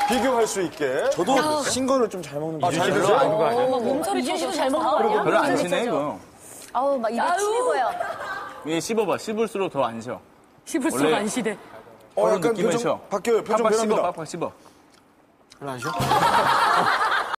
비교할 수 있게. 저도 신 거를 좀 잘 먹는 잘 드세요? 몸소리 이준씨도 잘 먹는 거 아니야? 별로 안 시네, 이거. 아우, 막 입에 침이 고여. 이게 씹어봐. 씹을수록 더 안 쉬어. 씹을수록 안 시대. 바로 약간 느낌을 표정 쉬어. 바뀌어요. 표정 팍팍 씹어, 변합니다. 팍팍 씹어. 별로 안 쉬어?